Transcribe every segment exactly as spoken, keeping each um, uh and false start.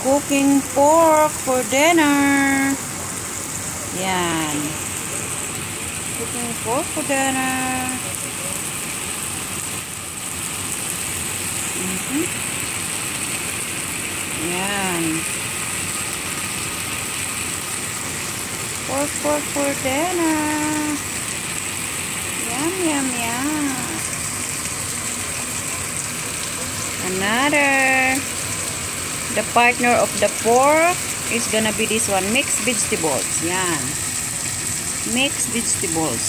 cooking pork for dinner. Yan. Cooking pork for dinner. Mm-hmm. Yan. Pork, pork for dinner. Yum, yum, yum. Another. The partner of the pork is gonna be this one. Mixed vegetables. Yan. Mixed vegetables.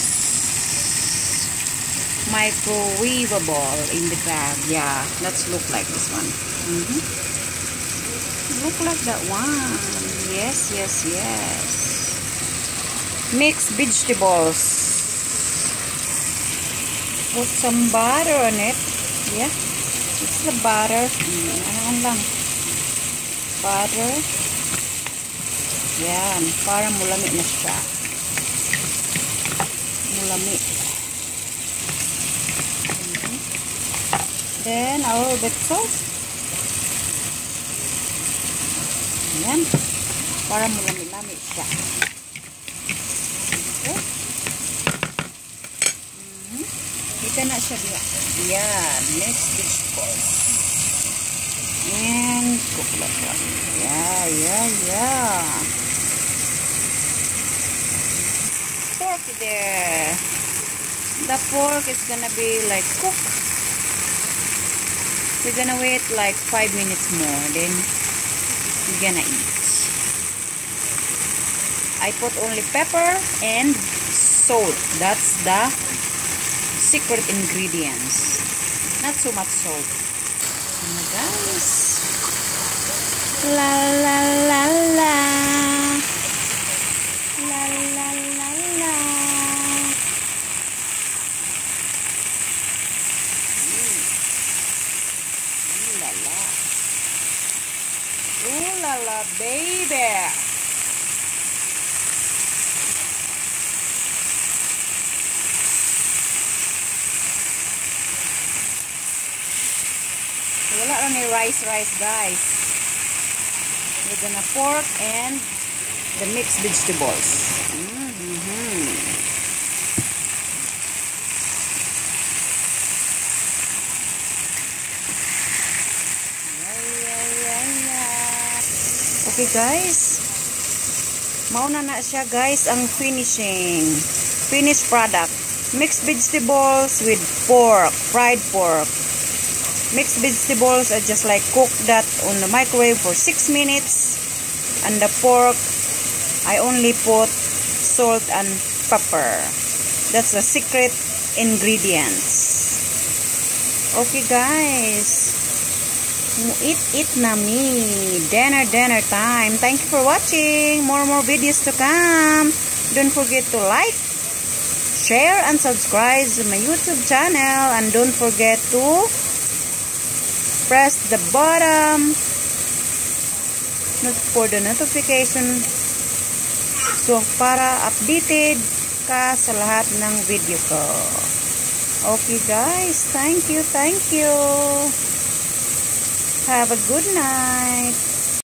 Microwavable in the bag. Yeah. Let's look like this one. Mm-hmm. Look like that one. Yes, yes, yes. Mixed vegetables. Put some butter on it. Yeah. It's the butter. Ano lang. Butter. Yan. Para mulami na siya. Mulami. Mm-hmm. Then, a little bit salt. Yan. Para mulami-lami siya. Okay. Mm-hmm. Kita na siya diya. Yan. Next vegetables. And cook like that. Yeah, yeah, yeah. Pork there. The pork is gonna be like cooked. We're gonna wait like five minutes more. Then we're gonna eat. I put only pepper and salt. That's the secret ingredients. Not so much salt. Oh, guys. La la la la. La la la la. Ooh la la. Ooh la la, baby. Wala lang ni rice rice guys. We're gonna pork and the mixed vegetables. Mm-hmm. Yeah, yeah, yeah, yeah. Okay guys. Mauna na siya guys ang finishing. Finished product. Mixed vegetables with pork. Fried pork. Mixed vegetables, I just like cook that on the microwave for six minutes. And the pork, I only put salt and pepper. That's the secret ingredients. Okay guys. Eat, eat na me. Dinner, dinner time. Thank you for watching. More, more videos to come. Don't forget to like, share, and subscribe to my YouTube channel. And don't forget to press the bottom for the notification so para updated ka sa lahat ng video ko. Okay guys, thank you, thank you. Have a good night.